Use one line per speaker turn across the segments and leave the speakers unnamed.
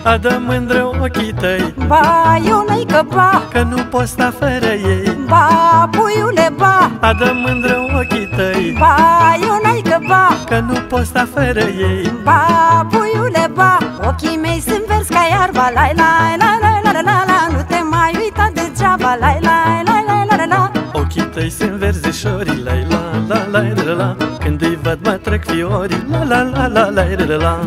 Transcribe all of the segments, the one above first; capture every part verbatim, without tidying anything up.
Adă mândră ochii tăi,
ba, eu n-ai că ba,
că nu poți sta fără ei.
ba, puiule, ba,
Adă mândră ochii tăi,
ba, eu n-ai că ba,
că nu poți sta fără ei.
ba, puiule, ba, ochii mei sunt verzi ca iarba, lai, lai, lai, lai, la, la, la, la, nu te mai uita degeaba, lai, lai, lai, lai, la, la, la.
Ochii tăi sunt verzișori, la la la la la la. Când îi văd mă trec fiorii, la la la la la la la.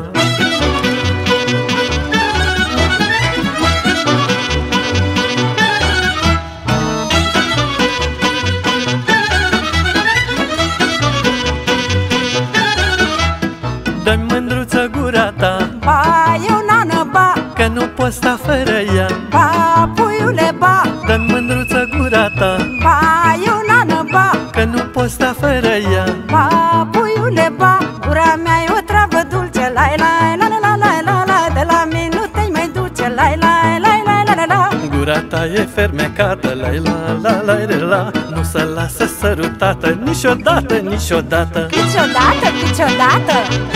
Dă-mi mândruță gura ta,
Ba, eu nană, ba,
că nu poți sta fără ea.
ba, puiule, ba,
Dă-mi mândruță gura ta,
ba, eu nană, ba,
că nu poți sta fără ea.
ba, puiule, ba, gura mea e o travă dulce, lai, lai, la, la, la, la, la, la, de la mine nu te mai duce, lai, lai, lai, lai, la, la, la.
Gura ta e fermecată, la la la la la la. Nu se lasă sărutată, niciodată, niciodată.
Niciodată, niciodată.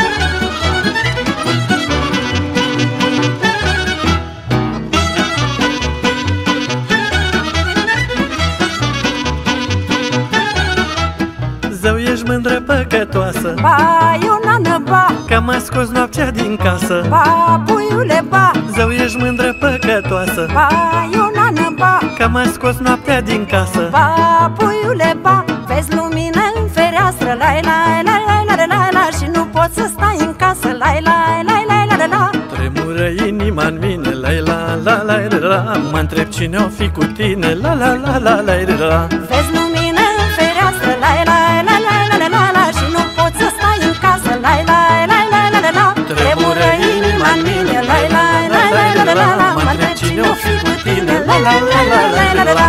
Zău, ești mândră păcătoasă,
Ba, eu nană, ba,
că m-a scos noaptea din casă.
ba, puiule, ba,
Zău, ești mândră păcătoasă,
ba, eu nană, ba,
că m-a scos noaptea din casă.
ba, puiule, ba, vezi lumină în fereastră, lai, lai, lai, lai, la, la, la, la, și nu poți să stai în casă, lai, lai, lai, lai, la, la, la.
Tremură inima-n mine, la la la la la la. Mă întreb cine o fi cu tine, la la la la la la la.
Vezi lumină în fereastră, lai, lai, lai, lai, la, la, la, la, și nu poți să stai în casă, lai, lai, lai, lai, la, la, la. Tremură inima-n mine, lai, lai, lai, lai, la, la, la, la, mă întreb cine o fi cu tine, la la la la la la la la.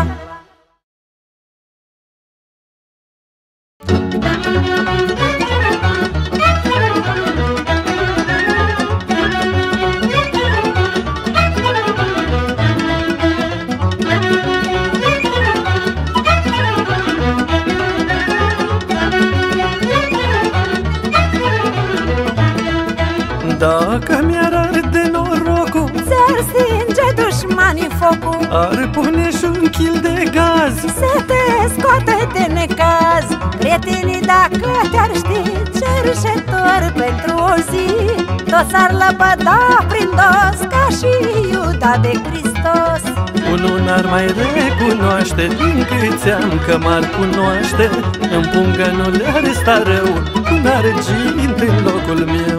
Dacă mi-ar arde norocul,
Ți-ar stinge dușmanii focul,
ar pune și un kil de gaz.
să te scoate de necaz. Prietenii, dacă te-ar ști cerșetor pentru o zi, toți ar lăbăda prin dos ca și Iuda de Hristos.
Unul n-ar mai recunoaște din câțeam că m-ar cunoaște. În pungă nu le-ar sta rău cu un argint în locul meu.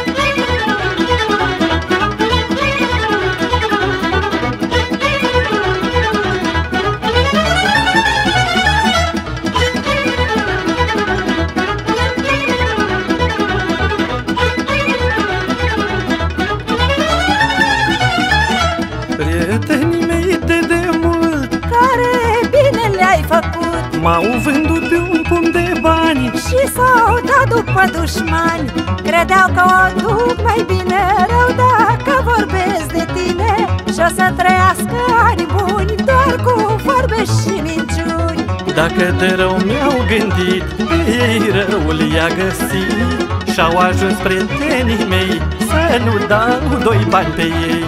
Prietenii mei de demult
Care bine le-ai făcut
m-au vândut pe un pumn de bani
și s-au dat după dușmani. Credeau că o duc mai bine rău dacă vorbesc de tine, și o să trăiască ani buni doar cu vorbe și minciuni.
Dacă de rău mi-au gândit, pe ei răul i-a găsit. Și-au ajuns prietenii mei să nu dau doi bani pe ei.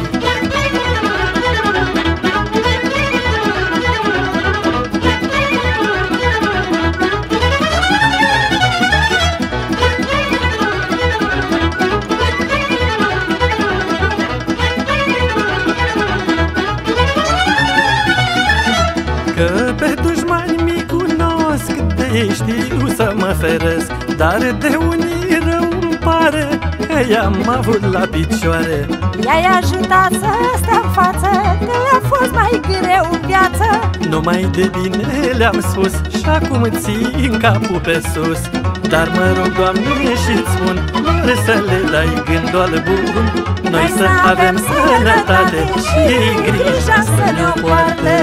Că pe dușmani mi cunosc, de ei știu să mă feresc. Dar de unii rău îmi pare că i-am avut la picioare.
I-ai ajutat să stea în față, că le-a fost mai greu în viață.
Numai de bine le-am spus și acum țin capul pe sus. Dar mă rog, Doamne, și-ți spun, doar să le dai gândul al bun. Noi să avem sănătate și grija să ne-o poartă.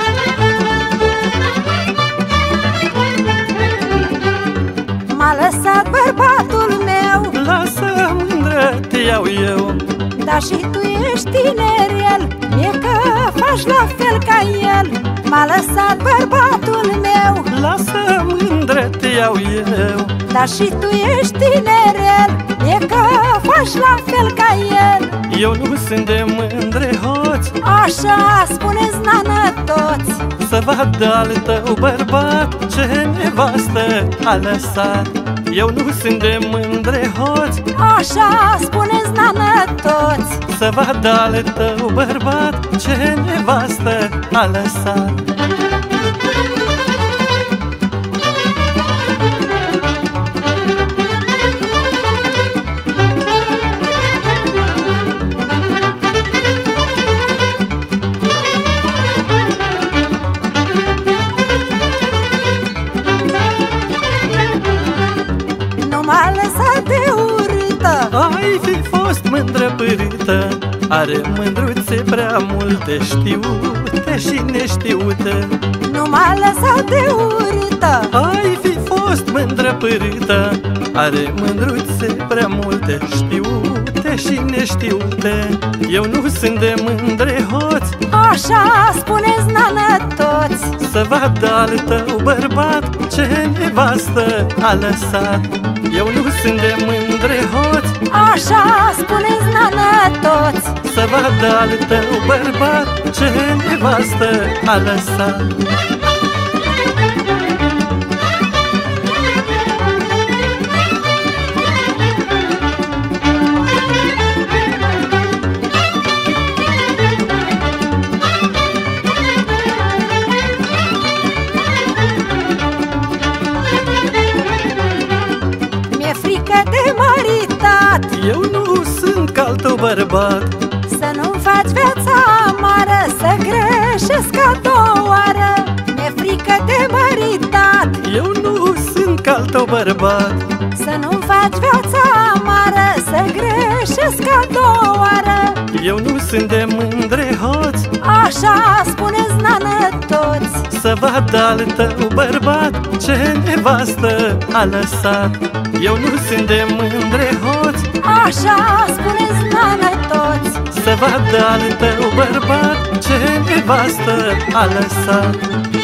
M-a lăsat lăsat bărbatul meu.
Lasă, mândră, te iau eu.
Dar și tu ești tinerel, mie că faci la fel ca el. M-a lăsat bărbatul meu.
Lasă, mândră, te iau eu.
Dar și tu ești tinerel, mie că faci la fel ca el.
Eu nu sunt de mândre hoți,
așa spuneți, nană, toți.
să vadă al tău bărbat ce nevastă a lăsat. Eu nu sunt de mândre hoți,
așa spuneți, nană, toți.
să vadă al tău bărbat ce nevastă a lăsat. Ai fi fost mândră pârită, are mândruțe prea multe, știute și neștiute.
Nu m-a lăsat de urâtă.
Ai fi fost mândră pârită, are mândruțe prea multe, știute și neștiute. Eu nu sunt de mândre hoți,
așa spuneți, nană, toți.
să vadă al tău bărbat ce nevastă a lăsat. Eu nu sunt de mândre hoți,
așa spuneți, nană, toți.
să vadă al tău bărbat ce nevastă a lăsat. Eu nu sunt ca al tău bărbat,
să nu-mi faci viața amară, să greșesc a doua oară. Mi-e frică de măritat.
Eu nu sunt ca al tău bărbat,
să nu-mi faci viața amară, să greșesc a doua oară.
Eu nu sunt de mândre hoți,
așa spuneți, nană, toți.
să vadă al tău bărbat ce nevastă a lăsat. Eu nu sunt de mândre hoți,
așa spuneți, nană, toți.
să vadă al tău bărbat ce nevastă a lăsat.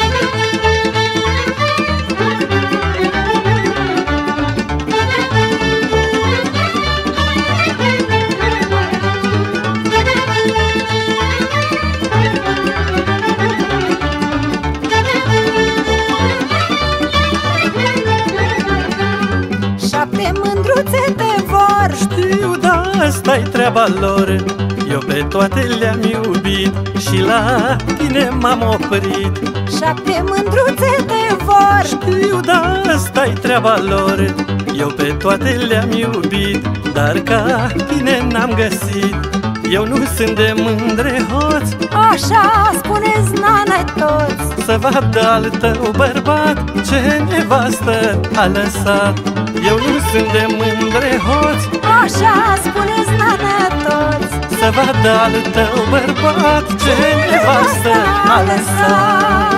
Șapte mândruțe te vor,
știu, dar asta-i treaba lor. Eu pe toate le-am iubit și la tine m-am oprit.
Șapte mândruțe te vor,
știu, dar asta-i treaba lor. Eu pe toate le-am iubit, dar ca tine n-am găsit. Eu nu sunt de mândre hoți,
așa spuneți, nană, toți.
să vadă al tău bărbat ce nevastă a lăsat. Eu nu sunt de mândre hoți,
așa spuneți, nană, toți.
să vadă al tău bărbat ce nevastă a lăsat.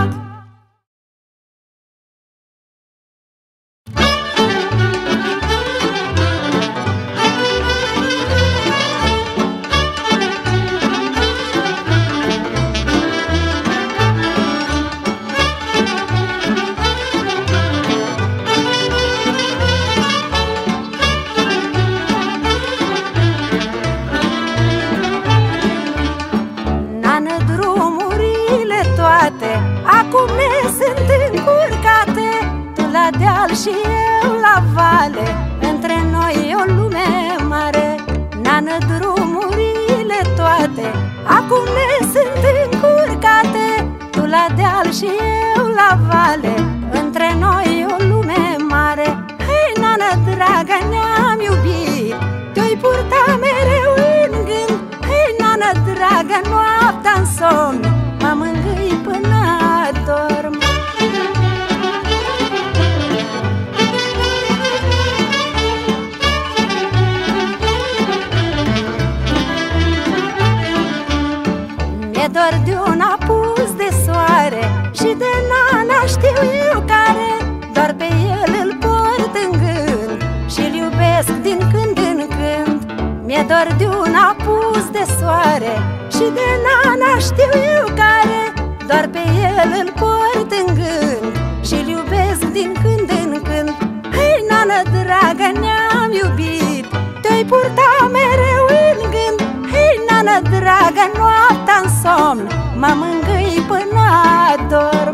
Acum ne sunt încurcate, tu la deal și eu la vale. Între noi e o lume mare, nană, drumurile toate. Acum ne sunt încurcate, tu la deal și eu la vale. Între noi e o lume mare. Hei, nană dragă, ne-am iubit, te-oi purta mereu în gând. Hei, nană dragă, noaptea-n somn mă mângâi până adorm. Mi-e dor de un apus de soare și de nana știu eu care, doar pe el îl port în gând. dor de un apus de soare și de nana știu eu care, doar pe el îl port în gând și-l iubesc din când în când. Hei, nană dragă, ne-am iubit, te-ai purta mereu în gând. Hei, nană dragă, noaptea-n somn mă mângâi până adorm.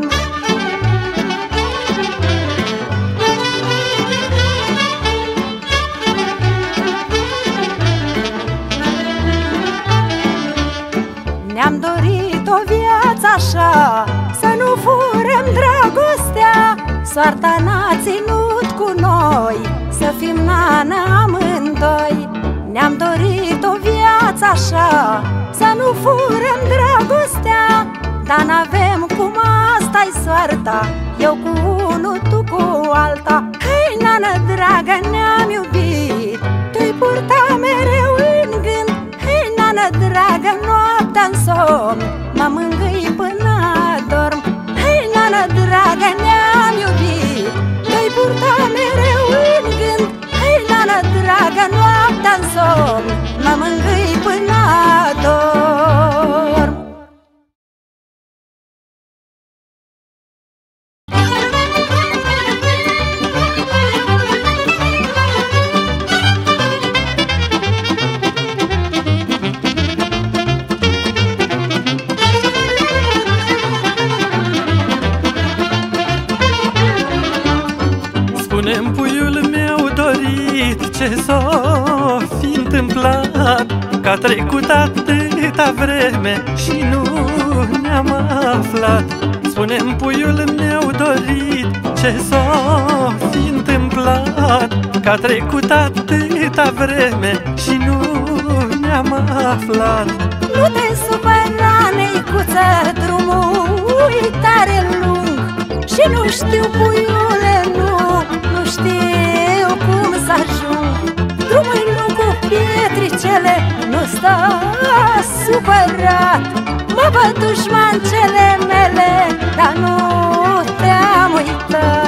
Ne-am dorit o viață așa, să nu furăm dragostea. Soarta n-a ținut cu noi, să fim nană amândoi. Ne-am dorit o viață așa, să nu furăm dragostea. Dar n-avem cum, asta-i soarta, eu cu unul, tu cu alta. Hei, nană dragă, ne-am iubit, te-ai purta mereu în gând. Hei, nană dragă, noaptea-n somn mă mângâi până adorm. Hei, nană dragă, ne-am iubit, te-ai purta mereu în gând. Hei, nană dragă, noaptea-n somn mă mângâi până adorm.
Spune-mi, puiul meu dorit, ce s-o fi întâmplat, că a trecut atâta vreme și nu ne-am aflat. Spune-mi, puiul meu dorit, ce s-o fi întâmplat, că a trecut atâta vreme și nu ne-am aflat.
Nu te supăra, neicuță, drumul tare lung și nu știu, puiule, nu, nu știu cum să ajung. Drumul lung cu pietricele, nu stă supărat. Mă văd dușmancele mele, dar nu te-am uitat.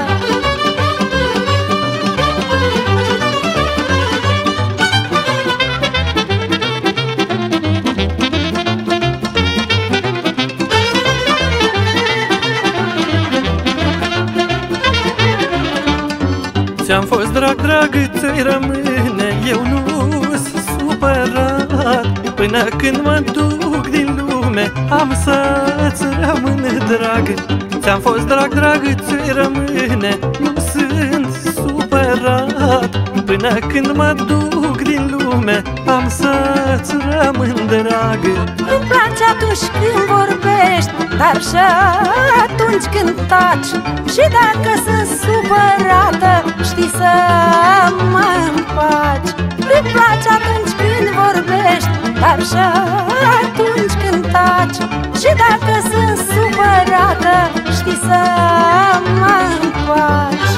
Ți-am fost drag, drag, ți-i rămâne, eu nu-s supărat. Până când mă duc din lume, am să-ți rămân drag. Ți-am fost drag, drag, ți-i rămâne, nu sunt supărat. Până când mă duc din lume, am să-ți rămân drag.
Îmi place atunci când vorbești, dar și atunci când taci. Și dacă sunt supărată, știi să mă împaci. Îmi place atunci când vorbești, dar și atunci când taci. Și dacă sunt supărată, știi să mă împaci.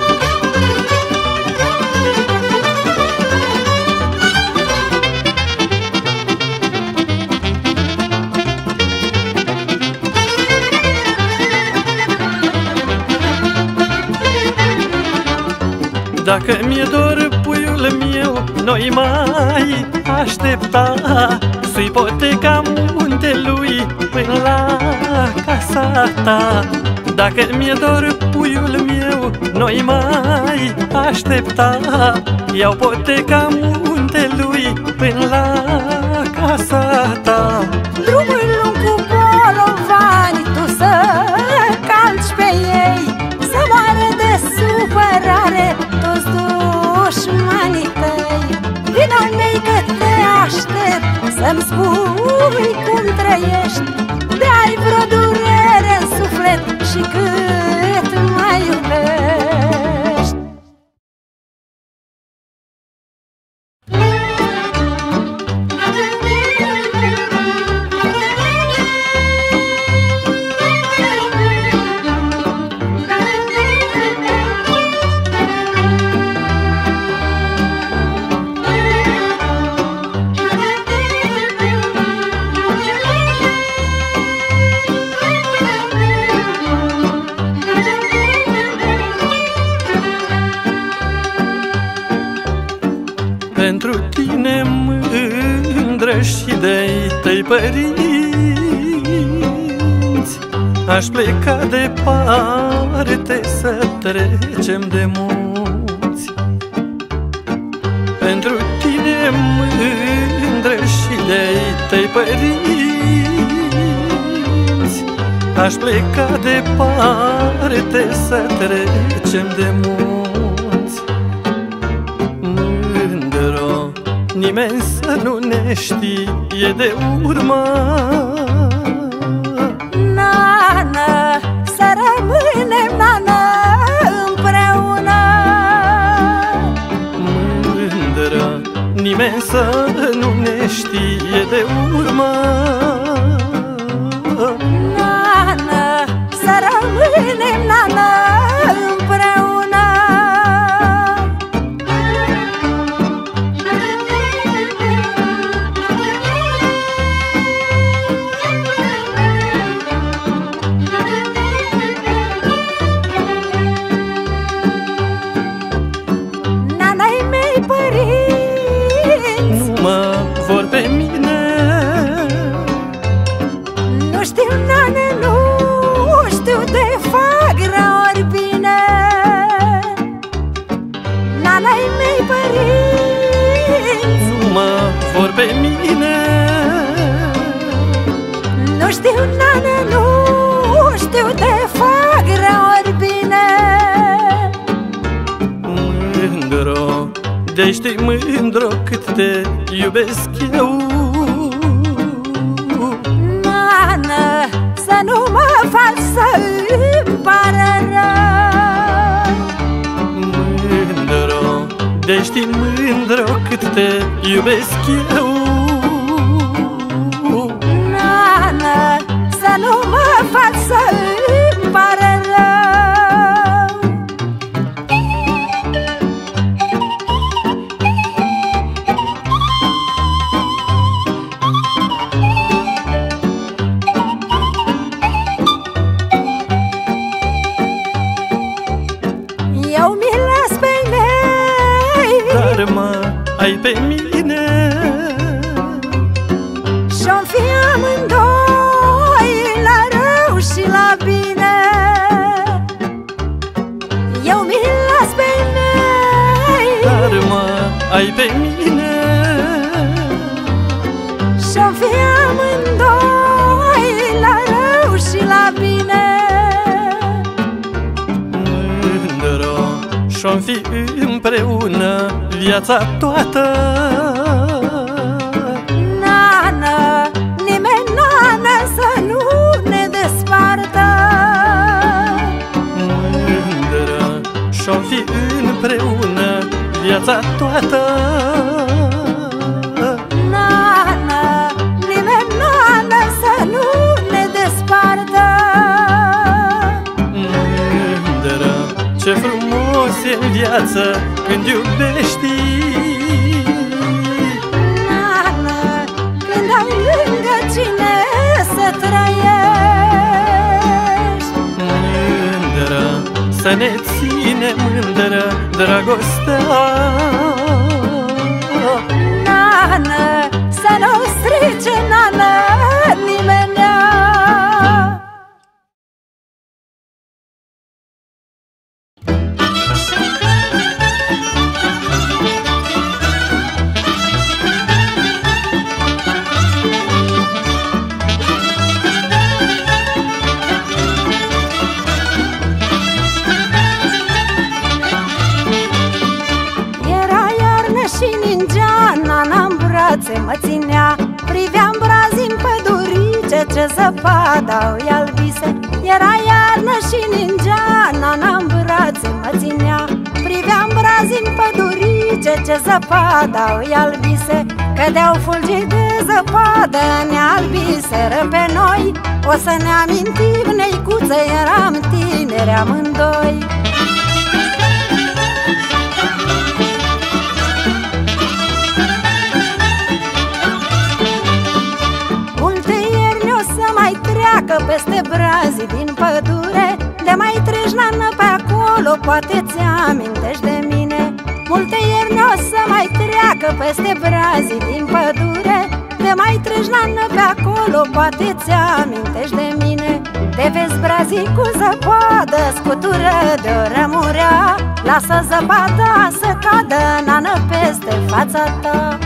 Dacă mi-e dor, puiul meu, nu-i mai aștepta să ipoteca muntelui până la casa ta. Dacă mi-e dor, puiul meu, nu-i mai aștepta, iau poteca muntelui până la casa ta.
Drumul lung cu bolovani, tu să calci pe ei, să moară de supărare toți dușmanii tăi. Vino-n mei că te aștept, să-mi spui cum trăiești, de ai vreo durere în suflet și cât mai iubești.
Pentru tine mândră și de-ai tăi părinți aș pleca departe să trecem de munți. Pentru tine mândră și de-ai tăi părinți aș pleca departe să trecem de munți. Mândro, nimeni să nu ne știe de urmă,
nană, să rămânem, nană, împreună.
Mândră, nimeni să nu ne știe de urmă,
nană, să rămânem, nană, împreună. Nana-i mei părinți
nu mă vor pe mine.
nu știu, nane, nu știu de fac rău ori bine. Nana-i mei părinți
Nu mă vor pe mine.
nu știu, nane, nu știu de fac rău ori bine.
Mândro, de știi mândro cât te iubesc eu.
Nană, să nu mă faci să-mi pară rău.
Mândro, de știi mândro cât te iubesc eu.
Nană, să nu mă faci să-mi pară rău. Eu mi las pe ei
Dar mă ai pe mine.
și-o fi amândoi la rău și la bine. Eu mi las pe ei
Dar mă ai pe mine.
și-o fi amândoi la rău și la bine.
Mândro, și-om fi împreună viața toată.
Nană, nimeni, nană, să nu ne despartă.
Mândră, și-om fi împreună viața toată.
Nană, nimeni, nană, să nu ne despartă.
Mândră, ce frumos e în viață când iubești.
Nană, când ai lângă cine să trăiești.
Mândră, să ne ține mândră dragostea.
Nană, să nu strice, nană, nimenea. Era iarnă și ningea, nana-n brațe mă ținea. Priveam brazi în pădurice, ce zăpada îi albise. Era iarnă și ningea, nana-n brațe mă ținea. Priveam brazi în pădurice, ce zăpada îi albise. Cădeau fulgi de zăpadă, ne albiseră pe noi. O să ne amintim, neicuță, eram tineri amândoi. Treacă peste brazii din pădure. De mai treci, nană, pe acolo, poate ți amintești de mine. Multe ierni o să mai treacă Dacă peste brazii din pădure te mai treci la nă pe acolo, poate ți-amintești de mine. Te vezi brazii cu zăpadă, scutură de-o rămurea, lasă zăpada să cadă, nană, peste fața ta.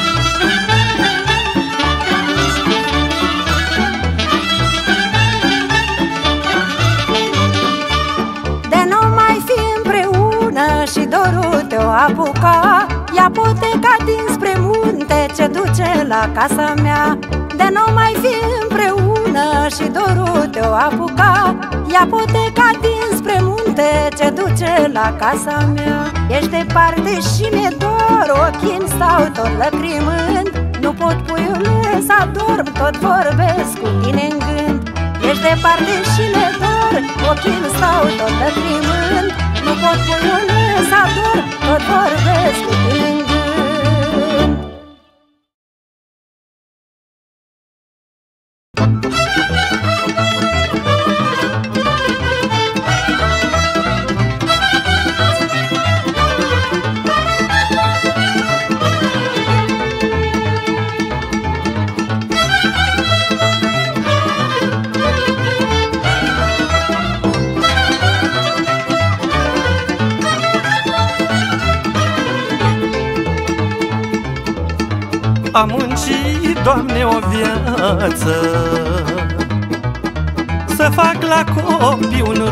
Și dorul te-o apuca, ia poteca dinspre munte ce duce la casa mea. De nu mai fi împreună și dorul te-o apuca, ia poteca dinspre munte ce duce la casa mea. Ești departe și mi-e dor, ochii-mi stau tot lăcrimând. Nu pot, puiule, să adorm, tot vorbesc cu tine în gând. Ești departe și mi-e dor, ochii-mi stau tot lăcrimând. Nu pot, puiule, să adorm, tot vorbesc cu tine în gând.
Am muncit, Doamne, o viață să fac la copii un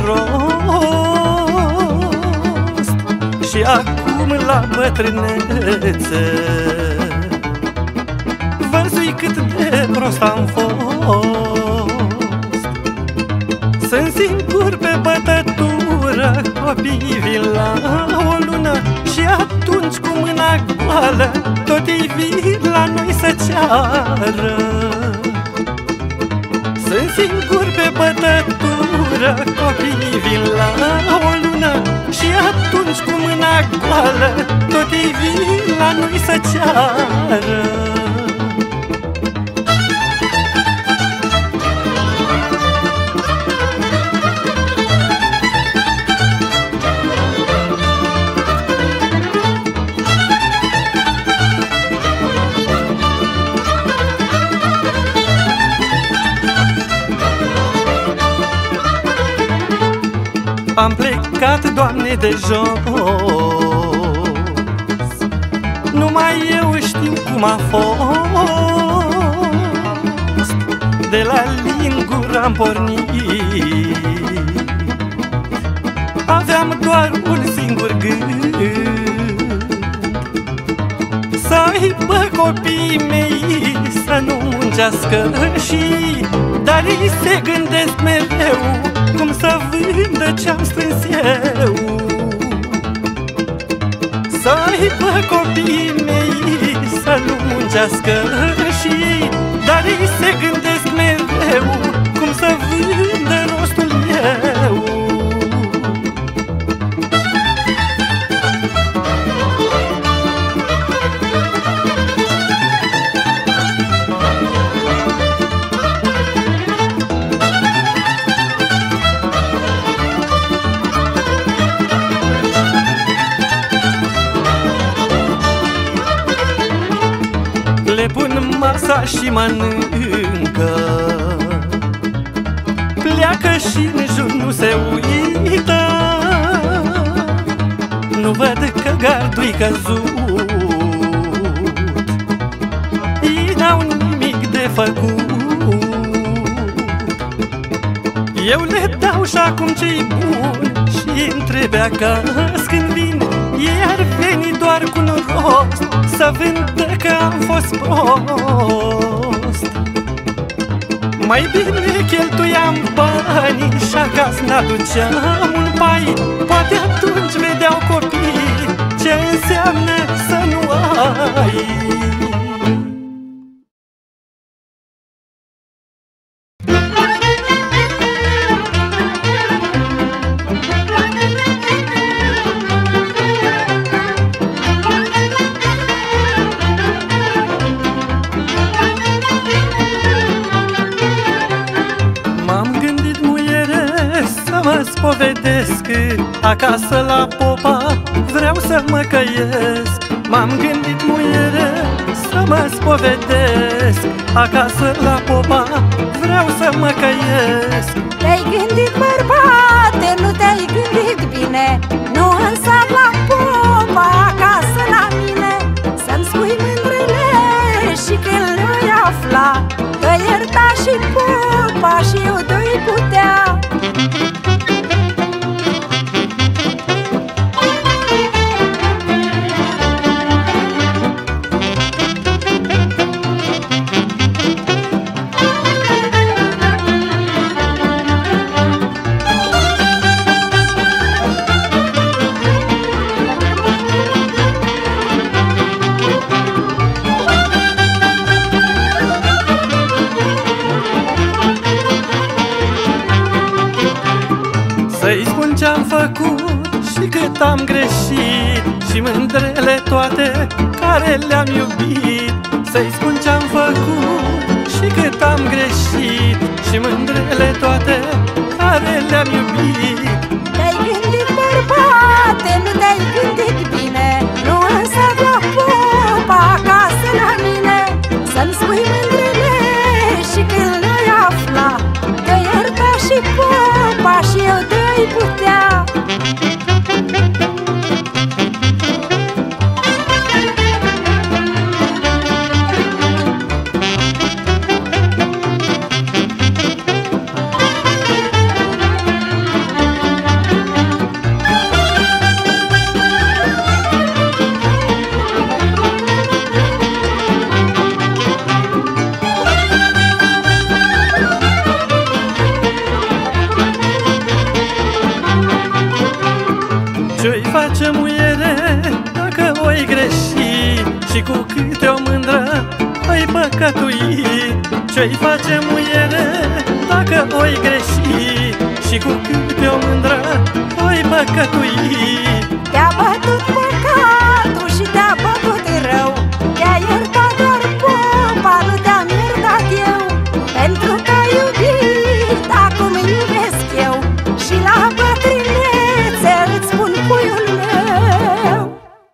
rost, și acum la bătrânețe văzui cât de prost am fost. Sunt singur pe bătătură, copiii vin la o lună și atunci cu mâna goală tot ei vin la noi să ceară. Sunt singur pe bătătură, copiii vin la o lună și atunci cu mâna goală tot ei vin la noi să ceară. Am plecat, Doamne, de jos, numai eu știu cum a fost. De la Lingura am pornit, aveam doar un singur gând, să aibă copiii mei să nu muncească și, dar ei se gândesc mereu cum să vândă ce-am strâns eu. Să aibă copiii mei să nu muncească și, dar ei se gândesc mereu cum să vândă rostul meu. Le pun masa și mănâncă, pleacă și în jur nu se uită. Nu văd că gardul-i căzut, ei n-au nimic de făcut. Eu le dau și acum ce-i bun și întrebe acasă când vin. Ei ar veni doar cu un rost să vândă că am fost prost. Mai bine cheltuiam banii și acasă n-aduceam un pai. Poate atunci vedeau copiii ce înseamnă să nu ai. Spovedesc acasă la popa, vreau să mă căiesc. M-am gândit, muiere, să mă spovedesc, acasă la popa vreau să mă căiesc.
Te-ai gândit, bărbate, nu te-ai gândit bine, nu în sat la popa, acasă la mine. Să-mi spui mândrele și când le-oi afla, că ierta și popa și eu doi putea.
Să-i spun ce-am făcut și cât am greșit, și mândrele toate care le-am iubit. Să-i spun ce-am făcut și cât am greșit, și mândrele toate care le-am iubit.
Te-ai gândit, bărbate, nu te-ai gândit bine, nu în sat la popa, acasă la mine. Să-mi spui mândrele și când le-ai afla, că ierta și popa și eu doi putea.
Ce-i face, muiere, dacă oi greși, și cu câte o mândră oi păcătui? Ce-i face, muiere, dacă oi greși, și cu câte o mândră oi păcătui?
Te-a bătut păcatul și te-a bătut rău, te-a iertat doar popa, nu te-am iertat eu. Pentru că ai iubit, acum iubesc eu, și la bătrânețe îți spun puiul meu.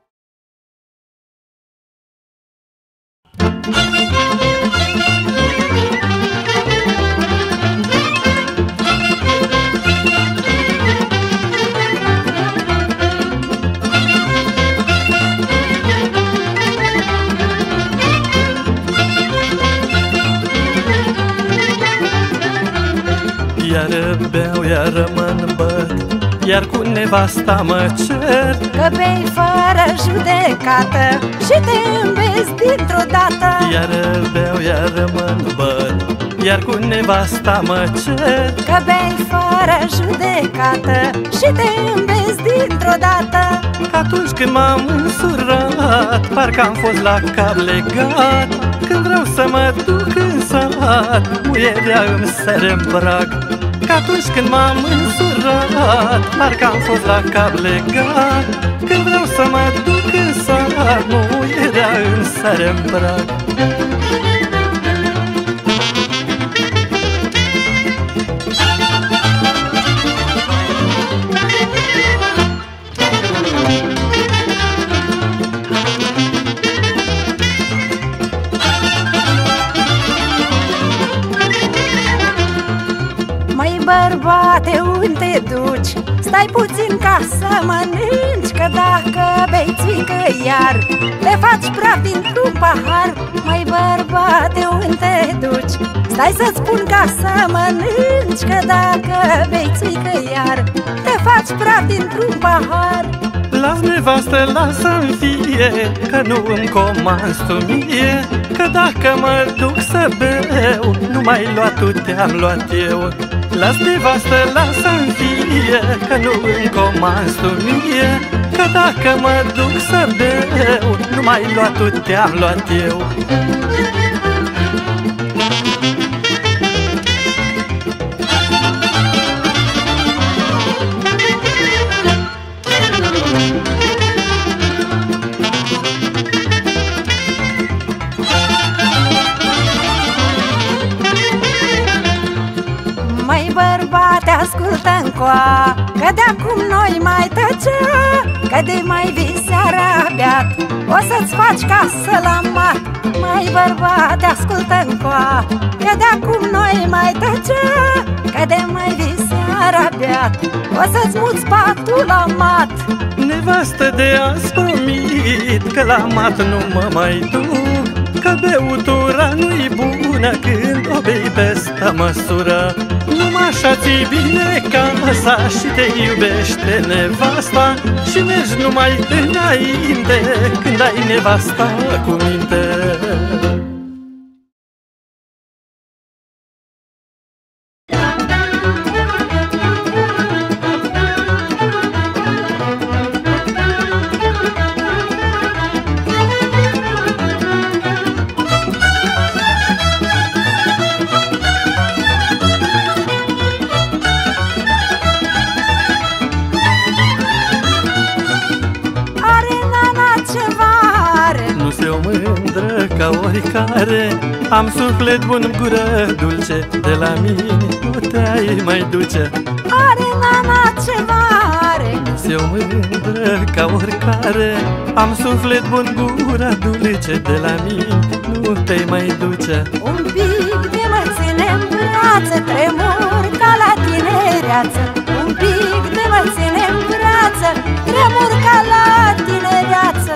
Iar beau, iar mă-nbăt, iar cu nevasta mă cer.
Că bei fără judecată și te îmbezi dintr-o dată.
Iar beau, iar mă-nbăt, iar cu nevasta mă cer.
Că bei fără judecată și te îmbezi dintr-o dată.
Atunci când m-am însurat, parcă am fost la cap legat. Când vreau să mă duc în sat, muierea îmi sare în prag. Că atunci când m-am însurat, parcă am fost la cap legat. Când vreau să mă duc în sat, muierea îmi sare în prag.
Măi bărbate, unde te duci? Stai puțin ca să mănânci, că dacă bei țuică iar te faci praf dintr-un pahar. Măi bărbate, unde te duci? Stai să-ți spun ca să mănânci, că dacă bei țuică iar te faci praf dintr-un pahar.
Las nevastă, lasă-mi fie, că nu îmi comanzi tu mie. Că dacă mă duc să beu, nu mai lua tu, te-am luat eu. Las nevastă, lasă-mi fie, că nu îmi comanzi tu mie. Că dacă mă duc să beu, nu mai lua tu, te-am luat eu.
Bărbate, ascultă încoa, că de acum noi mai tăcea, că de mai vii seara beat. O să-ți faci casă la mat, mai bărbat, ascultă încoa, că de-acum noi mai tăcea, că de mai visara beat. O să-ți muți patul la mat.
Nevastă de azi promit că la mat nu mă mai duc, că beutura nu-i bună când o bei peste măsură. Numai așa ți-i bine casa și te iubește nevasta, și mergi numai înainte când ai nevasta cu minte. Ca oricare, am suflet bun, gură dulce, de la mine nu te-ai mai duce.
Are nana ceva are,
Nu-s eu mândră ca oricare, am suflet bun, gură dulce, de la mine nu te-ai mai duce.
Un pic de mă ține-n brață, tremur ca la tinereață. Un pic de mă ține-n brață, tremur ca la tinereață.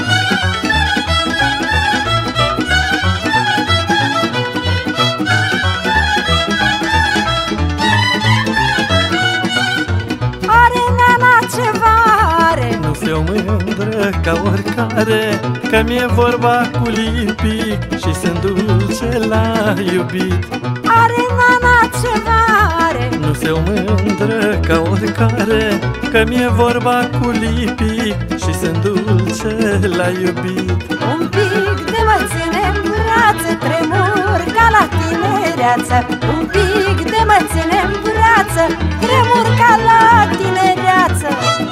Nu-s eu mândră ca oricare, că mi-e vorba cu lipic și sunt dulce la iubit.
Are nana ceva are,
Nu-s eu mândră ca oricare, că mi-e vorba cu lipic și sunt dulce la iubit.
un pic de mă ține-n brață, tremur ca la tinereață. Un pic de mă ține-n brață, tremur ca la tinereață.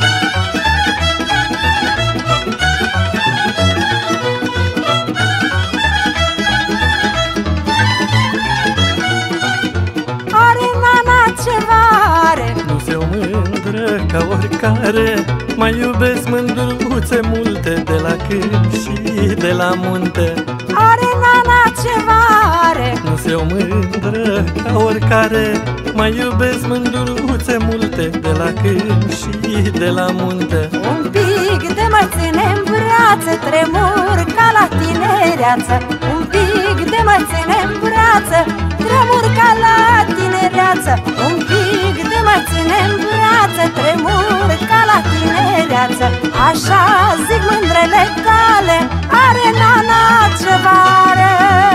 Are nana ceva are,
Nu-s eu mândră ca oricare, mai iubesc mândruțe multe, de la câmp și de la munte.
are nana ceva are,
Nu-s eu mândră ca oricare, mai iubesc mândruțe multe, de la câmp și de la munte.
un pic de mă ține-n brață, tremur ca la tinereață. Un pic de mă ține-n brață, tremur ca la tinereață. Un pic de mă ține-n brață, tremur ca la tinereață. Așa zic mândrele tale, are nana ceva are.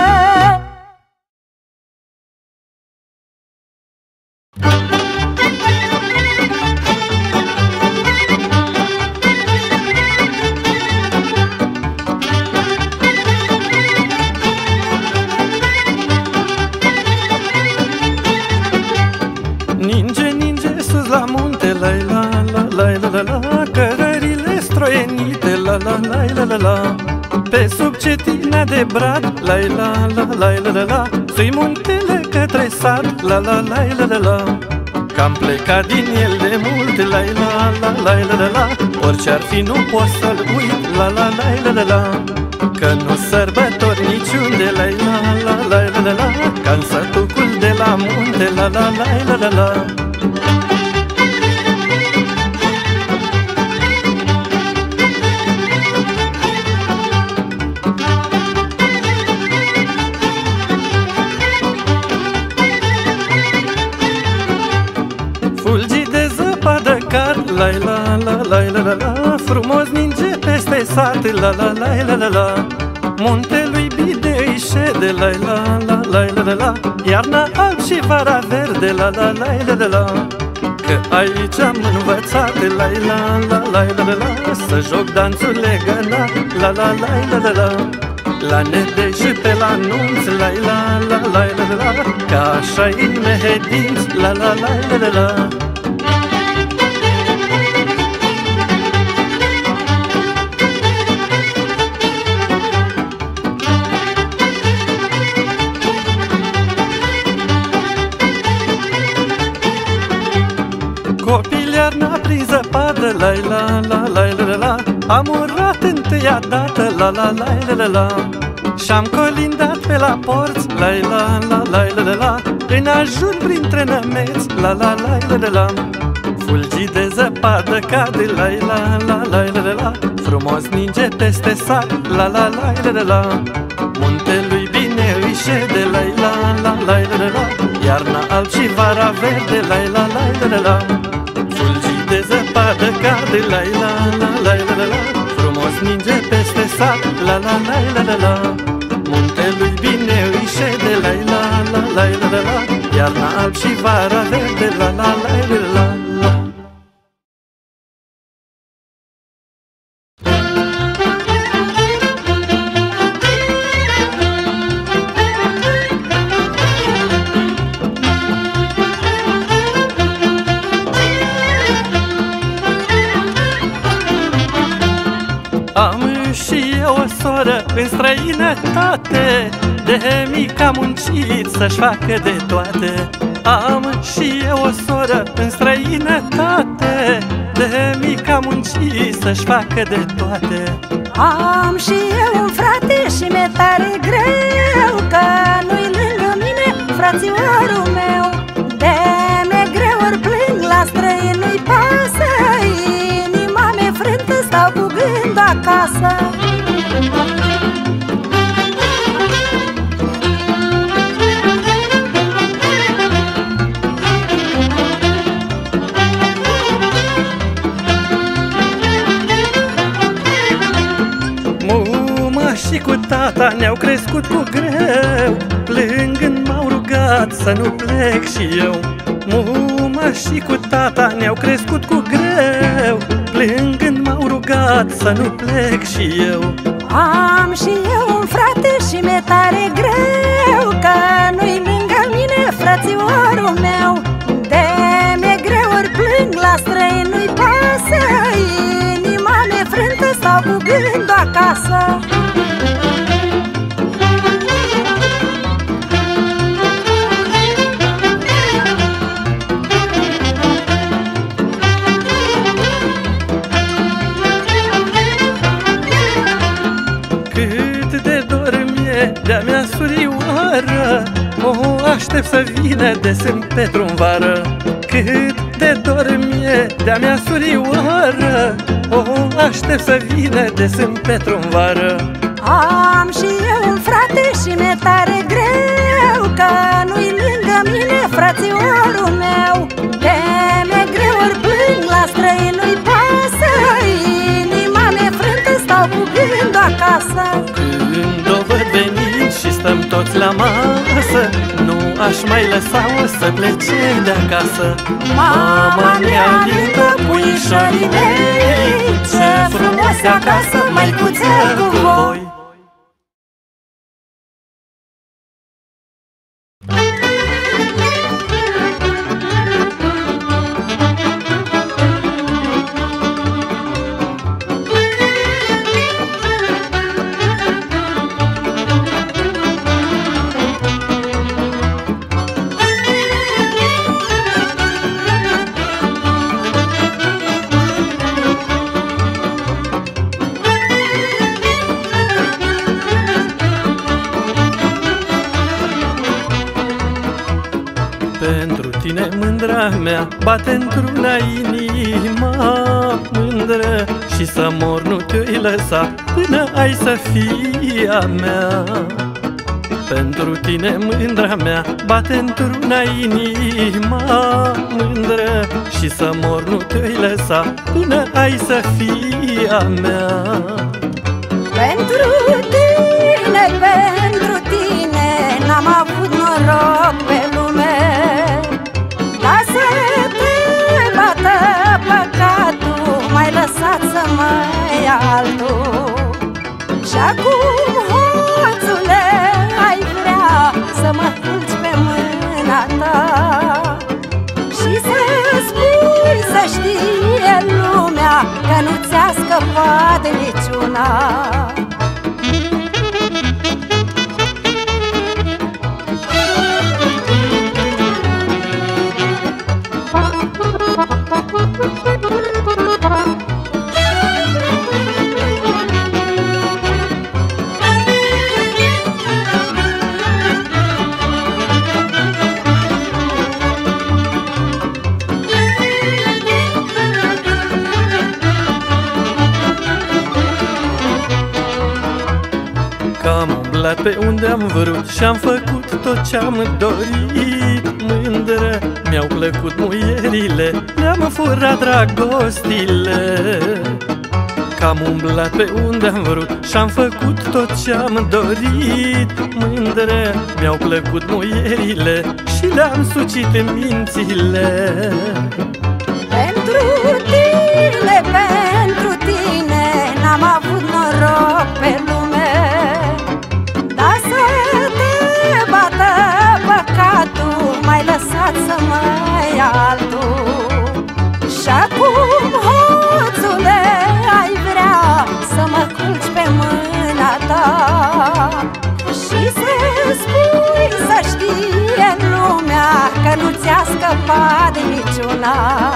Ninge, ninge sus la munte, la la la la la la la, cărările stroienite, la la la la la la. Pe sub cetina de brad, la la la la la la la, sui muntele către sat, la la la la la la. Că-am plecat din el de mult, la la la la la la la, orice-ar fi nu pot să-l uit, la la la la la la. Că nu sărbători niciunde, la la la la la la la, ca-n sătucul de la munte, la la la la la la. Fulgi de zăpadă cad, la la la la la la la, frumos ninge peste sat, la la la la la la. Muntelui bide îi șede, la la la la la la la, iarna alb și vara verde, la la la la la la. Că aici am învățat, la la la la la la la, să joc danțul legănat, la la la la la la. La nede și pe la nunț, la la la la la la la, ca așa-i în mehedinți, la la la la la la. Copil iarna prin zăpadă, la la la la la la la, Am urat întâia dată, la la la la la la, și-am colindat pe la porți, la la la la la la la, în ajun printre nămeți, la la la la la la. Fulgii de zăpadă cade, la la la la la la la, frumos ninge peste sat, la la la la la la. Muntelui bine îi șede, la la la la la la la, iarna alb și vara verde, la la la la la la. Fulgii de zăpadă cade, la la la la la la la, frumos ninge peste sat, la la la la la la. Muntelui bine îi șede, la la la la la la la, iarna alb și vara verde, la la la la la la. Am și eu o soră în străinătate, de mic am muncit să-și facă de toate. Am și eu o soră în străinătate, de mic am muncit să-și facă de toate.
Am și eu un frate și mi-e tare greu că nu-i lângă mine frațiorul meu. De mi-e greu ori plâng la străin, nu-i pasă, inima mi-e frântă, stau cu gând acasă.
Muma și cu tata ne-au crescut cu greu, plângând m-au rugat să nu plec și eu. Muma și cu tata ne-au crescut cu greu, plângând m-au rugat să nu plec și eu.
Am și eu un frate și mi-e tare greu că nu-i lângă mine frațiorul meu. De mi-e greu ori plâng la străin, nu-i pasă, inima mi-e frântă, stau cu gândul acasă.
Cât de dor mie de-a mea surioară, o aștept să vină de Sânt Petru în vară. Cât de dor mie de-a mea surioară, o aștept să vină de Sânt Petru în vară.
Am și eu un frate și mi-e tare greu că nu-i lângă mine frațiorul meu. De mi-e greu ori plâng la străin, nu-i pasă, inima mi-e frântă, stau cu gândul acasă.
Când o văd venind și stăm toți la masă, nu aș mai lăsa-o să plece de acasă.
Mama ne ajută, puișorii mei, ce frumos e acasă, măicuță cu voi.
Pentru tine, mândra mea, bate într-una inima mândră, și să mor nu te-o lăsa până ai să fii a mea. Pentru tine, mândra mea, bate într-una inima mândră, și să mor nu te-o lăsa până ai să fii a mea.
Pentru tine, pentru tine, n-am avut noroc pe lume, dar să te bată păcatul, m-ai lăsat să mă ia altul. Și acum, hoțule, ai vrea să mă culci pe mâna ta și să spui, să știe lumea, că nu ți-a scăpat niciuna.
Că am umblat pe unde am vrut și-am făcut tot ce-am dorit. Mândră, mi-au plăcut muierile, le-am furat dragostile. Că am umblat pe unde am vrut și-am făcut tot ce-am dorit. Mândră, mi-au plăcut muierile și le-am sucit mințile.
Pentru tine, pentru tine n-am avut noroc pe lume, dar să te bată păcatul, m-ai lăsat să mă ia altul. Și acum, hoțule, ai vrea să mă culci pe mâna ta și să spui, să știe lumea că nu ți-a scăpat de niciuna.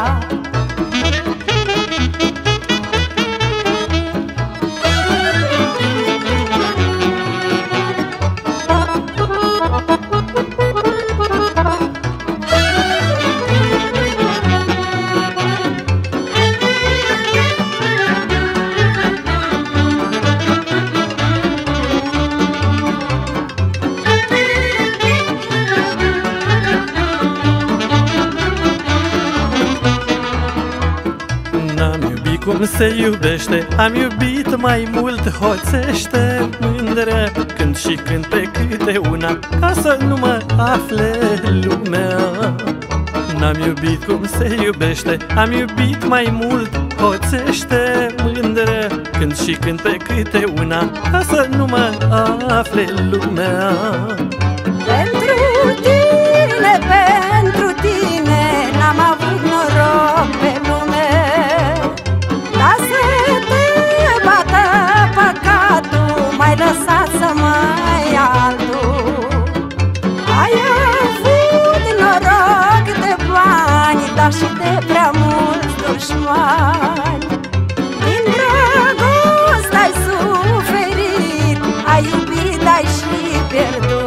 Cum se iubește, am iubit mai mult, hoțește. Mândră, când și când pe câte una, ca să nu mă afle lumea. N-am iubit cum se iubește, am iubit mai mult, hoțește. Mândră, când și când pe câte una, ca să nu mă afle lumea.
Pentru tine, pentru tine n-am avut noroc pe lume, dar să te bată păcatul, m-ai lăsat să mă ia altul. Ai avut noroc de bani, dar și de prea mulți dușmani. Din dragoste ai suferit, ai iubit, ai și pierdut.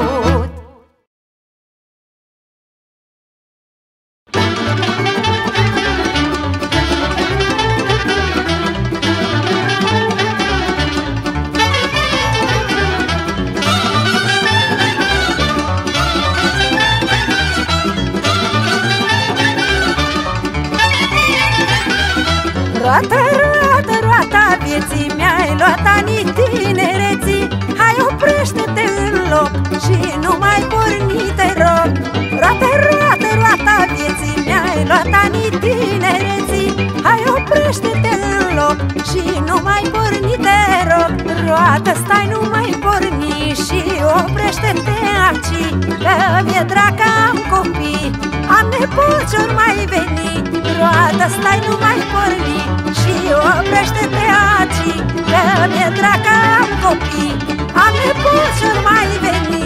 Roată, roată, roata vieții, mi-ai luat anii tinereții. Hai, oprește-te în loc și nu mai porni, te rog. Roată, roată, roata vieții, mi-ai luat anii tinereții. Hai, oprește-te în loc și nu mai porni, te rog. Roată, stai, nu mai porni și oprește-te aici, că mi-e drag că am copii, am nepoți, ori mai veni. Roată, stai, nu mai porni și oprește-te aici, că mi-e drag că am copii, am nepoți, ori mai veni.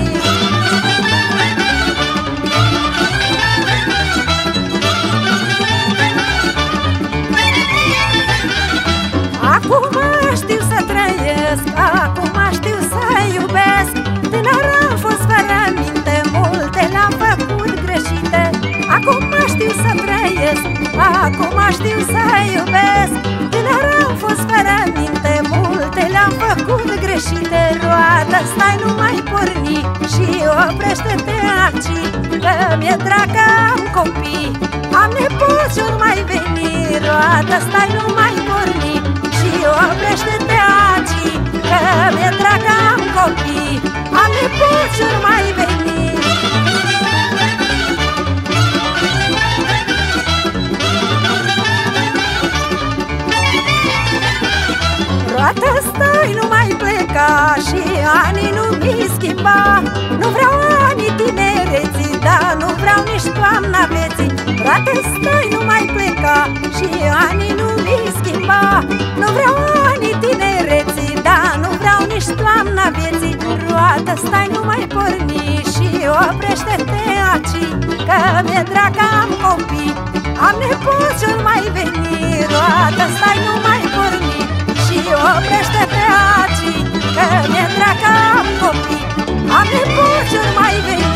Acum știu să trăiesc, acum știu să iubesc. Tânăr am fost fără minte, multe le-am făcut greșite. Acum știu să trăiesc, acum știu să iubesc. Tânăr am fost fără minte, multe le-am făcut greșite. Roată, stai, nu mai porni și oprește-te aici, că mi-e drag că am copii, am nepoți, ori mai veni. Roată, stai, nu mai porni și oprește-te aici, că mi-e drag că am copii, am nepoți, ori mai veni. Roată, stai, nu mai pleca și anii nu mi schimba. Nu vreau anii tinereții, dar nu vreau nici toamna vieții. Roată, stai, nu mai pleca și anii nu mi schimba. Nu vreau anii tinereții, dar nu vreau nici toamna vieții. Roată, stai, nu mai porni și oprește-te aici, că mi-e drag că am copii, am nepoți, ori mai veni. Roată, stai, nu mai porni și oprește-te aici, că mi-e drag că am copii, am nepoți, ori mai veni.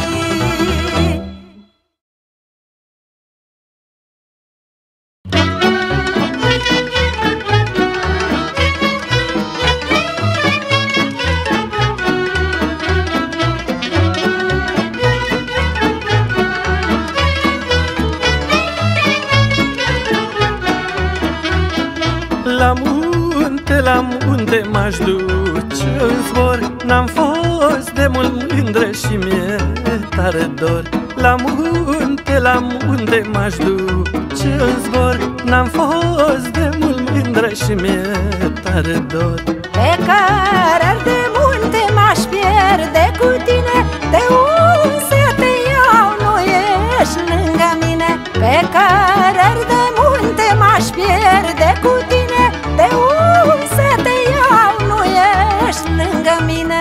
m-aș duce în zbor. N-am fost de mult mândră și mi-e tare dor. La munte, la munte m-aș duce în zbor. N-am fost de mult mândră și mi-e tare dor.
Pe cărări de munte m-aș pierde cu tine. De unde să te iau, nu ești lângă mine. Pe cărări de munte m-aș pierde cu tine. De unde să te iau, nu ești lângă mine.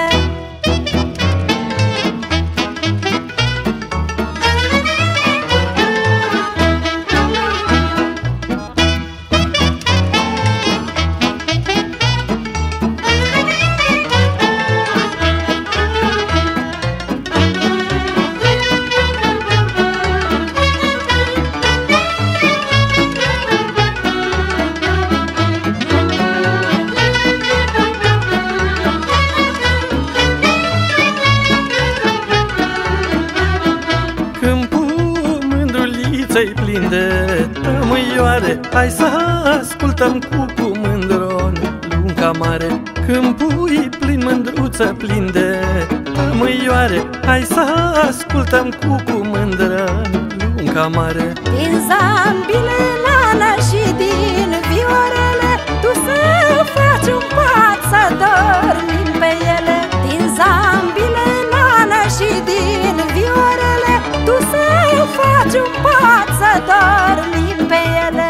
Câmpuța-i plin de tămâioare, hai să ascultăm cucu mândron, lunca mare. Câmpul-i plin, mândruță, plin de tămâioare, hai să ascultăm cucu mândron, lunca mare.
Din zambile, nana, și din viorele, tu să faci un pat să dormim pe ele. Din zambile, nana, și din viorele, tu să faci un pat să dormim pe ele.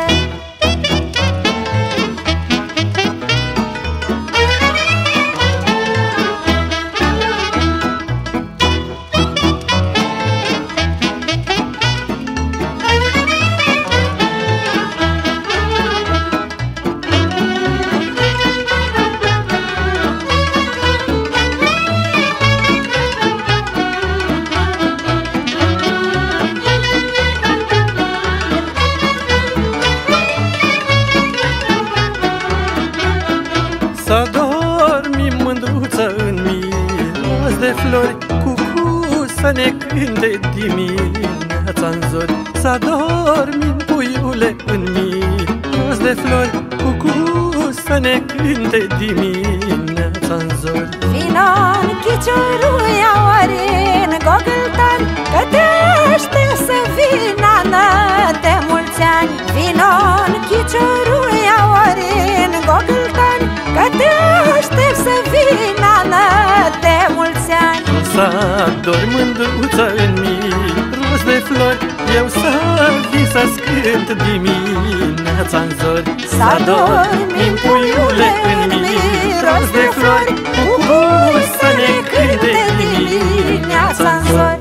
Să dormim, mândruță, în miros de flori, cucu să ne cânte dimineața-n zori. Să dormim, puiule, în miros de flori, cucu să ne cânte dimineața-n zori.
Vino-n chiciuruia ori-n Gogâltan, că te aștept să vii, nană, de mulți ani. Vino-n chiciuruia ori-n Gogâltan, că te aștept să vii, nană, de mulți ani.
Să dormi, mândruță, în miros de flori, eu să vin să-ți cânt dimineața-n zori.
Să dormim, puiule, în miros de flori, cucu să ne cânte dimineața-n zori.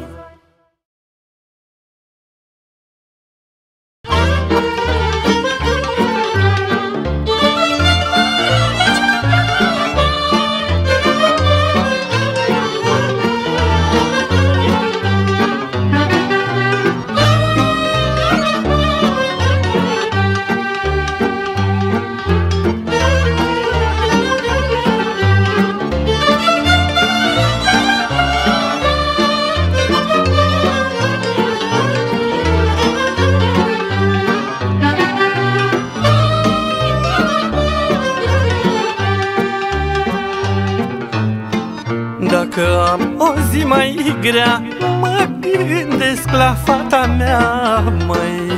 Dacă am o zi mai grea, mă gândesc la fata mea, măi.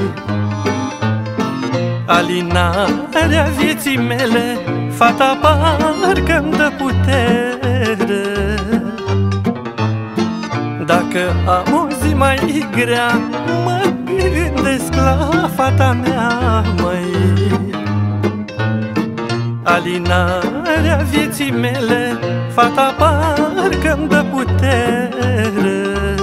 Alinarea vieții mele, fata parcă-mi dă putere. Dacă am o zi mai grea, mă gândesc la fata mea, măi. Alinarea vieții mele, fata parcă-mi dă putere.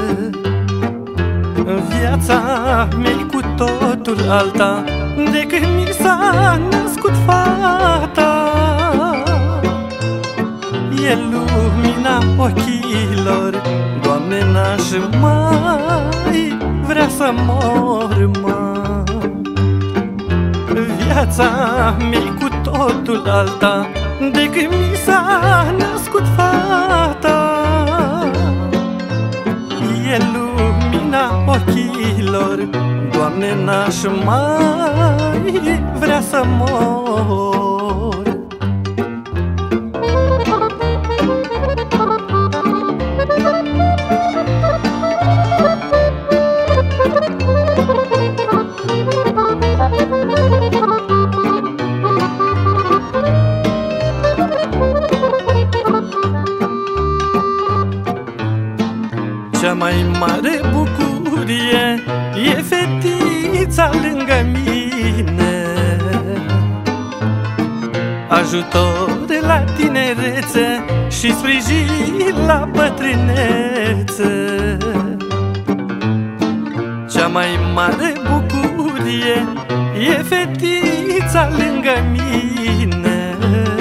Viața mea-i cu totul alta de când mi s-a născut fata. E lumina ochilor, Doamne, n-aș mai vrea să mor, mă. Viața mea-i cu totul alta de când mi s-a născut fata. E lumina ochilor, Doamne, n-aș mai vrea să mor. mai mare bucurie e fetița lângă mine. Ajutor la tinerețe și sprijin la bătrânețe. Cea mai mare bucurie e fetița lângă mine.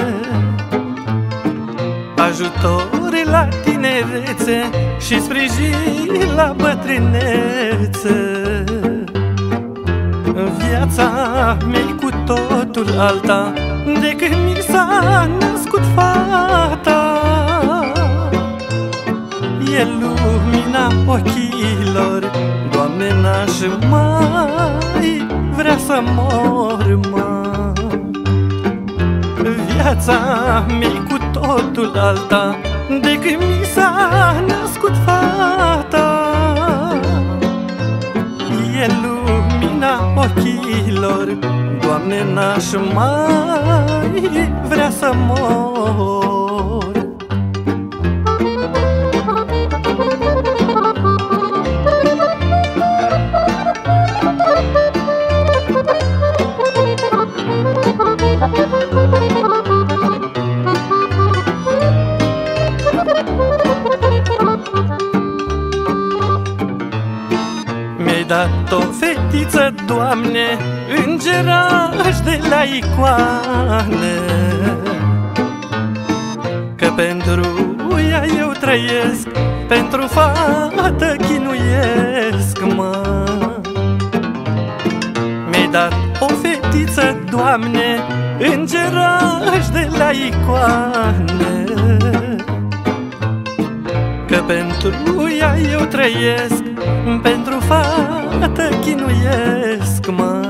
Ajutor la tinerețe și sprijin la bătrânețe. Viața mea-i cu totul alta de când mi s-a născut fata. E lumina ochilor, Doamne, n-aș mai vrea să mor, mă. Viața mea-i cu totul alta de când mi s-a născut fata. E lumina ochilor, Doamne, n-aș mai vrea să mor. Mi-ai dat o fetiță, Doamne, îngeraș de la icoane, că pentru ea eu trăiesc, pentru fată chinuiesc, mă. Mi-ai dat o fetiță, Doamne, îngeraș de la icoane, că pentru ea eu trăiesc, pentru fată chinuiesc, mă.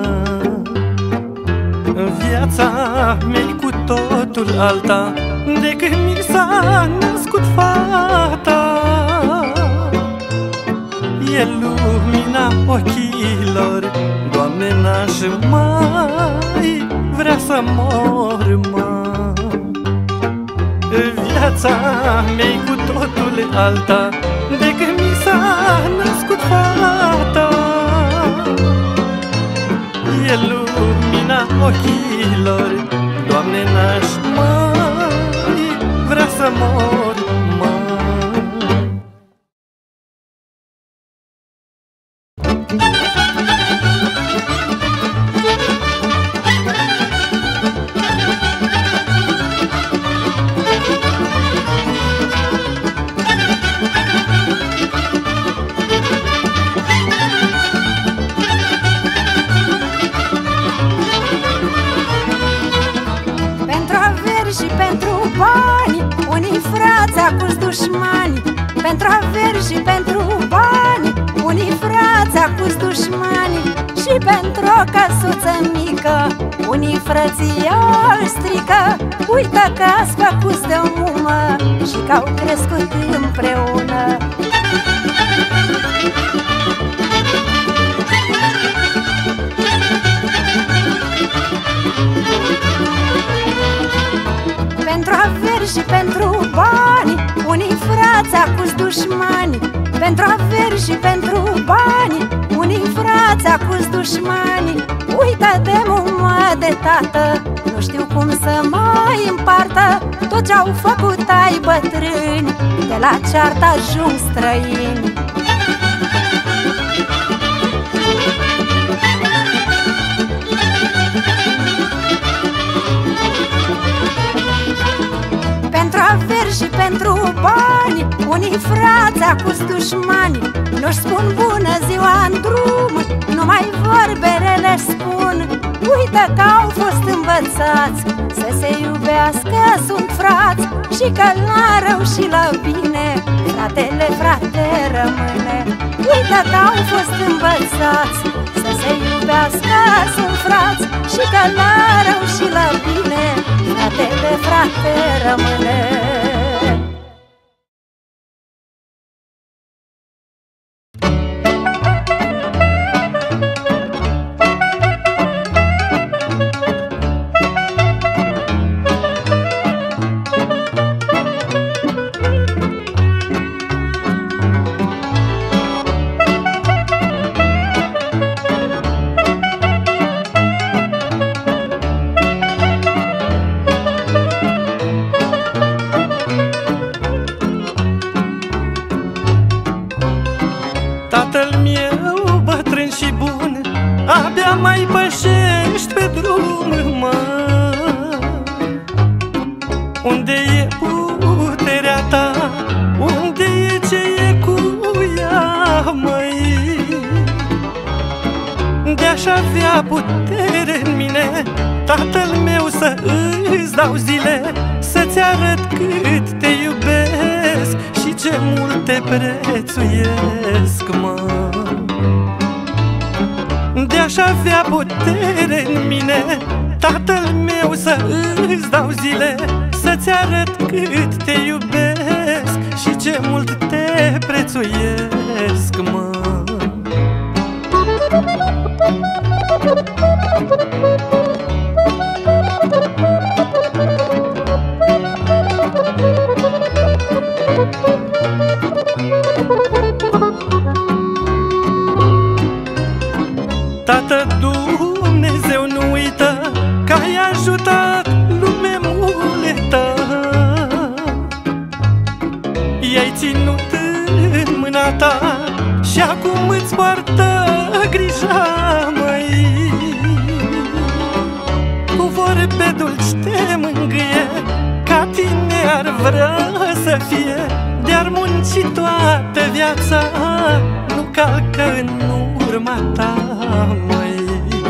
Viața mea-i cu totul alta de când mi s-a născut fata. E lumina ochilor, Doamne, n-aș mai vrea să mor, mă. Viața mea-i cu totul alta de când mi s-a născut fata. E lumina ochilor, Doamne, n-aș mai vrea să mor, mă.
Pentru averi și pentru bani, unii frați acuz dușmani. Și pentru o căsuță mică, unii frății îl strică. Uită că-s făcuți de o mumă și că-au crescut împreună. Pentru averi și pentru bani, unii frați acuz dușmani. Pentru averi și pentru bani, unii frați acuz dușmani. Uită de mumă, de tată, nu știu cum să mai împartă tot ce-au făcut ai bătrâni, de la ceartă ajung străini. Pentru averi și pentru bani, unii frați acuz dușmani. Nu-și spun bună ziua în drum, numai vorbele spun. Uită că au fost învățați să se iubească, sunt frați, și că la rău și la bine fratele frate rămâne. Uită că au fost învățați să se iubească, sunt frați, și că la rău și la bine fratele frate rămâne.
avea putere în mine, tatăl meu, să îți dau zile, să-ți arăt cât te iubesc și ce mult te prețuiesc, mă. De-aș avea putere în mine, tatăl meu, să îți dau zile, să-ți arăt cât te iubesc și ce mult te prețuiesc, mă. Tată, Dumnezeu nu uită că ai ajutat lume multă. I-ai ținut în mâna ta și acum îți poartă grija, măi. Cu vorbe dulci te mângâie, ca tine ar vrea să fie, de-ar munci toată viața, nu calcă în urma ta, măi.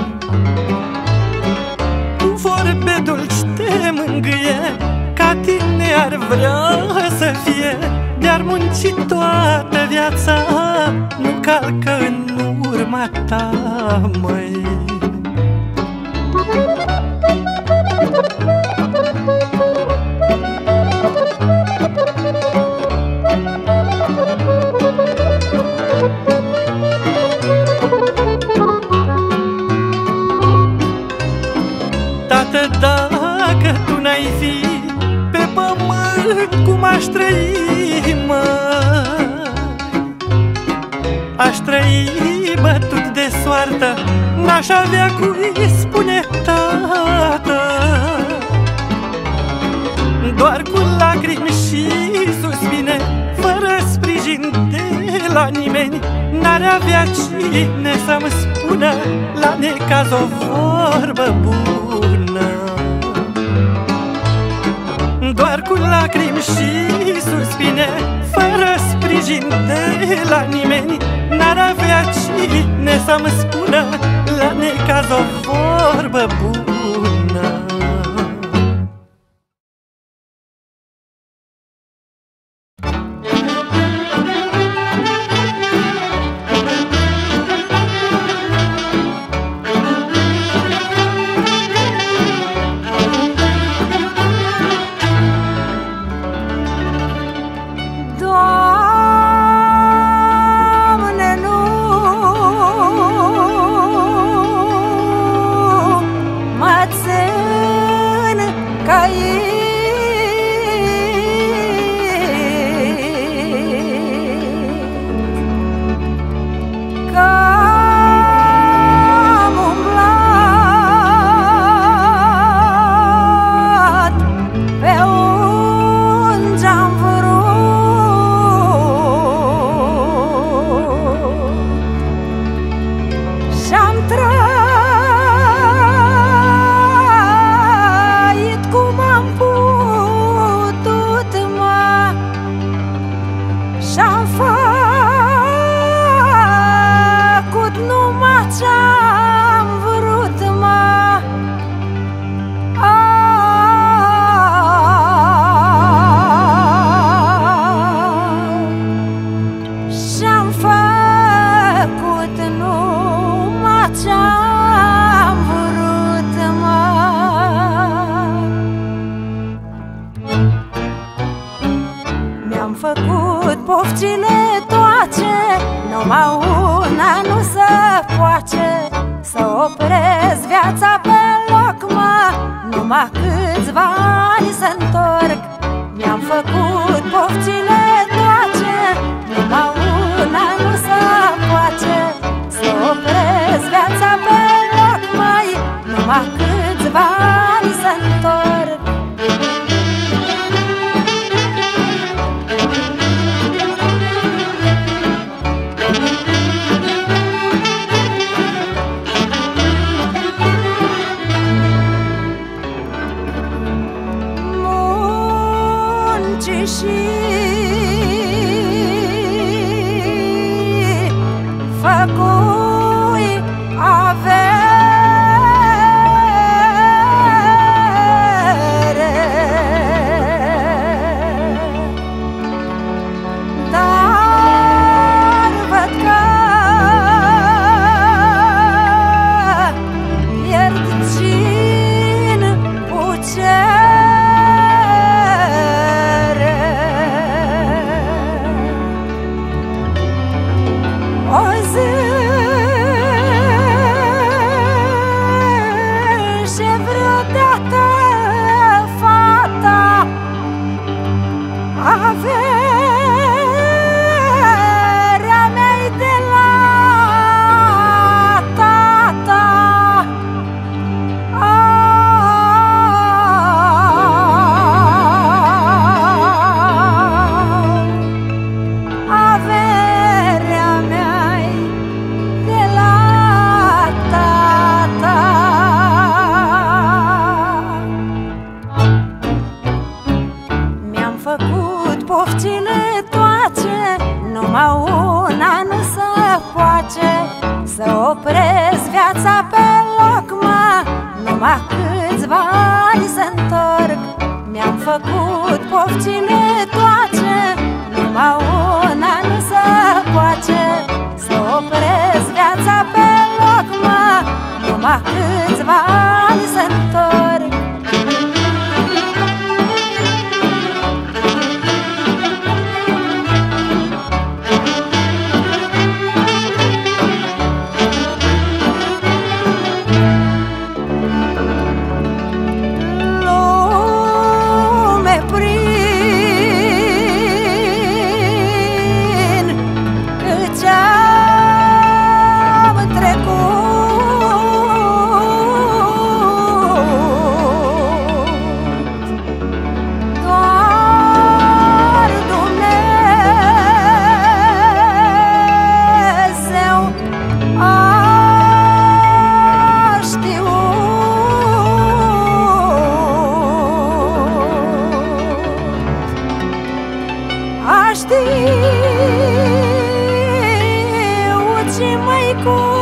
Cu vorbe dulci te mângâie, ca tine ar vrea să fie, de-ar munci toată viața, nu calcă în urma ta, măi. Tată, dacă tu n-ai fi pe pământ, cum aș trăi, mă? Aș trăi bătut de soartă, n-aș avea cui spune tată. Doar cu lacrimi și suspine, fără sprijin de la nimeni, n-ar avea cine să-mi spună la necaz o vorbă bună. Doar cu lacrimi și suspine, fără sprijin de la nimeni, n-ar avea cine să-mi spună la necaz o vorbă bună.
Făcut pofcile toace, numai una nu se poace, să opresc viața pe loc, mă, numai câțiva ani să întorc. Mi-am făcut pofcile toace, numai una nu se poace, să opresc viața pe loc, măi, numai câțiva ani să întorc. Și făcui avea averea mea-i de la tata. Averea mea-i de la tata. Mi-am făcut poftile toace, numai una nu se poace, să opresc viața pe loc, mă, numai câțiva ani se întorc. Mi-am făcut poftile toace, numai una nu se poace, să opresc viața pe loc, mă, numai câțiva ani se întorc. Știu ce mai cu